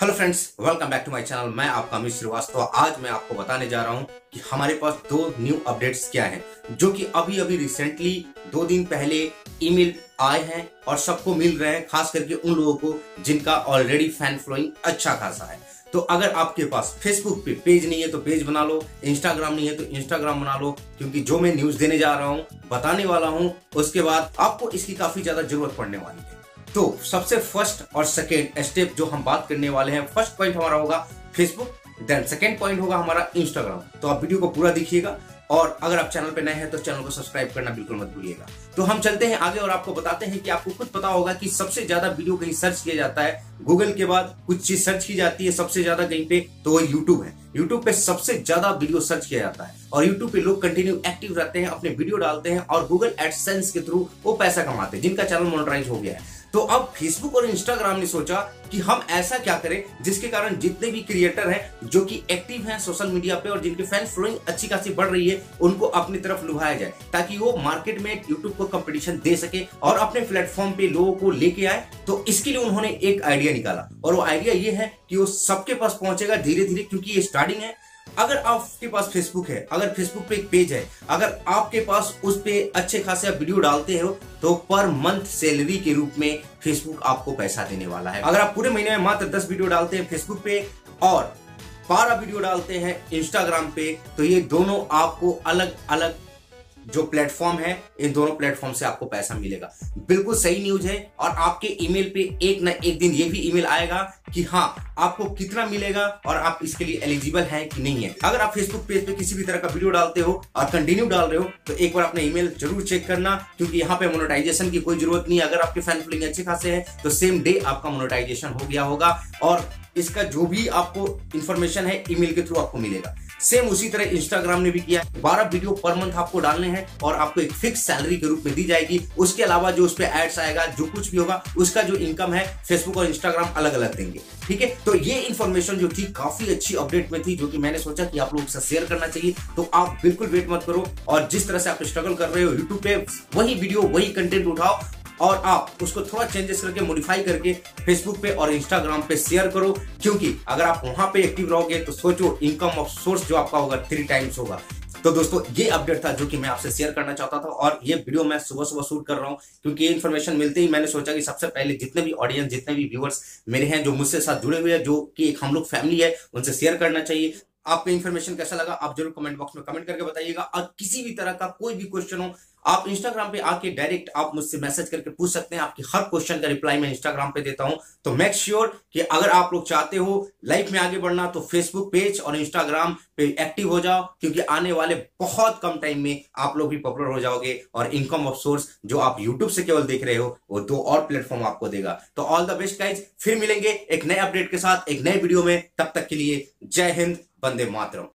Hello friends, welcome back to my channel. मैं आपका अमित श्रीवास्तव। आज मैं आपको बताने जा रहा हूं कि हमारे पास दो न्यू अपडेट्स क्या हैं, जो कि अभी अभी रिसेंटली 2 दिन पहले ईमेल आए हैं और सबको मिल रहे हैं, खास करके उन लोगों को जिनका ऑलरेडी फैन फॉलोइंग अच्छा खासा है। तो अगर आपके पास फेसबुक पे पेज नहीं है तो पेज बना लो, इंस्टाग्राम नहीं है तो इंस्टाग्राम बना लो, क्योंकि जो मैं न्यूज देने जा रहा हूँ, बताने वाला हूँ, उसके बाद आपको इसकी काफी ज्यादा जरूरत पड़ने वाली है। तो सबसे फर्स्ट और सेकेंड स्टेप जो हम बात करने वाले हैं, फर्स्ट पॉइंट हमारा होगा फेसबुक, देन सेकेंड पॉइंट होगा हमारा इंस्टाग्राम। तो आप वीडियो को पूरा देखिएगा और अगर आप चैनल पे नए हैं तो चैनल को सब्सक्राइब करना बिल्कुल मत भूलिएगा। तो हम चलते हैं आगे और आपको बताते हैं कि आपको खुद पता होगा कि सबसे ज्यादा वीडियो कहीं सर्च किया जाता है, गूगल के बाद कुछ चीज सर्च की जाती है सबसे ज्यादा कहीं पे, तो वो यूट्यूब है। यूट्यूब पे सबसे ज्यादा वीडियो सर्च किया जाता है और यूट्यूब पे लोग कंटिन्यू एक्टिव रहते हैं, अपने वीडियो डालते हैं और गूगल एडसेंस के थ्रू वो पैसा कमाते हैं, जिनका चैनल मोनेटाइज हो गया है। तो अब फेसबुक और इंस्टाग्राम ने सोचा कि हम ऐसा क्या करें जिसके कारण जितने भी क्रिएटर हैं जो कि एक्टिव हैं सोशल मीडिया पे और जिनके फैन फॉलोइंग अच्छी खासी बढ़ रही है, उनको अपनी तरफ लुभाया जाए, ताकि वो मार्केट में यूट्यूब को कंपटीशन दे सके और अपने प्लेटफॉर्म पे लोगों को लेके आए। तो इसके लिए उन्होंने एक आइडिया निकाला और वो आइडिया ये है कि वो सबके पास पहुंचेगा धीरे धीरे, क्योंकि ये स्टार्टिंग है। अगर आपके पास फेसबुक है, अगर फेसबुक पे एक पेज है, अगर आपके पास उस पे अच्छे खासे आप वीडियो डालते हो, तो पर मंथ सैलरी के रूप में फेसबुक आपको पैसा देने वाला है। अगर आप पूरे महीने में मात्र 10 वीडियो डालते हैं फेसबुक पे और 12 वीडियो डालते हैं इंस्टाग्राम पे, तो ये दोनों आपको अलग अलग जो प्लेटफॉर्म है, इन दोनों प्लेटफॉर्म से आपको पैसा मिलेगा। बिल्कुल सही न्यूज है। और आपके ईमेल पे एक ना एक दिन ये भी ईमेल आएगा कि हाँ, आपको कितना मिलेगा और आप इसके लिए एलिजिबल हैं कि नहीं है। अगर आप फेसबुक पेज पे किसी भी तरह का वीडियो डालते हो और कंटिन्यू डाल रहे हो, तो एक बार अपना ईमेल जरूर चेक करना, क्योंकि यहाँ पे मोनेटाइजेशन की कोई जरूरत नहीं है। अगर आपके फैन फॉलोइंग अच्छे खासे हैं तो सेम डे आपका मोनेटाइजेशन हो गया होगा और इसका जो भी आपको इंफॉर्मेशन है ईमेल के थ्रू आपको मिलेगा। सेम उसी तरह इंस्टाग्राम ने भी किया। 12 वीडियो पर मंथ आपको डालने हैं और आपको एक फिक्स सैलरी के रूप में दी जाएगी। उसके अलावा जो उस पे एड्स आएगा, जो कुछ भी होगा, उसका जो इनकम है फेसबुक और इंस्टाग्राम अलग अलग देंगे। ठीक है, तो ये इन्फॉर्मेशन जो थी काफी अच्छी अपडेट में थी, जो कि मैंने सोचा कि आप लोगों के साथ शेयर करना चाहिए। तो आप बिल्कुल वेट मत करो और जिस तरह से आप स्ट्रगल कर रहे हो यूट्यूब पे, वही वीडियो वही कंटेंट उठाओ और आप उसको थोड़ा चेंजेस करके मॉडिफाई करके फेसबुक पे और इंस्टाग्राम पे शेयर करो, क्योंकि अगर आप वहां पे एक्टिव रहोगे तो सोचो इनकम ऑफ सोर्स जो आपका होगा 3 टाइम्स होगा। तो दोस्तों, ये अपडेट था जो कि मैं आपसे शेयर करना चाहता था और ये वीडियो मैं सुबह सुबह शूट कर रहा हूं, क्योंकि ये इन्फॉर्मेशन मिलते ही मैंने सोचा कि सबसे पहले जितने भी ऑडियंस, जितने भी व्यूअर्स मेरे हैं, जो मुझसे साथ जुड़े हुए हैं, जो कि एक हम लोग फैमिली है, उनसे शेयर करना चाहिए। आपको इन्फॉर्मेशन कैसा लगा आप जरूर कमेंट बॉक्स में कमेंट करके बताइएगा। और किसी भी तरह का कोई भी क्वेश्चन हो, आप इंस्टाग्राम पे आके डायरेक्ट आप मुझसे मैसेज करके पूछ सकते हैं। आपकी हर क्वेश्चन का रिप्लाई मैं इंस्टाग्राम पे देता हूं। तो मेक श्योर कि अगर आप लोग चाहते हो लाइफ में आगे बढ़ना, तो फेसबुक पेज और इंस्टाग्राम पे एक्टिव हो जाओ, क्योंकि आने वाले बहुत कम टाइम में आप लोग भी पॉपुलर हो जाओगे और इनकम ऑफ सोर्स जो आप यूट्यूब से केवल देख रहे हो, वो 2 और प्लेटफॉर्म आपको देगा। तो ऑल द बेस्ट गाइज, फिर मिलेंगे एक नए अपडेट के साथ एक नए वीडियो में। तब तक के लिए जय हिंद, वंदे मातरम।